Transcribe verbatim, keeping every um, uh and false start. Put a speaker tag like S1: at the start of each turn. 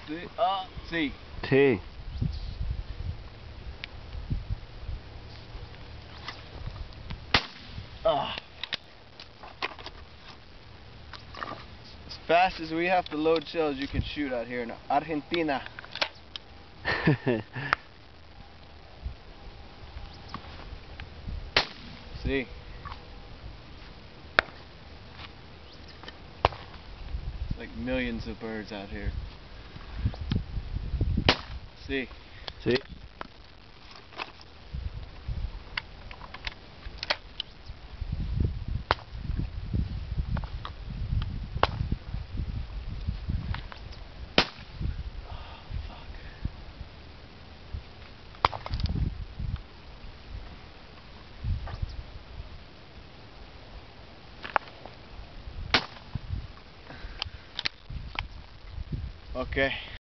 S1: See? Ah, see.
S2: T.
S1: Ah. As fast as we have to load shells, you can shoot out here in Argentina. See? It's like millions of birds out here. See?
S2: See?
S1: Okay.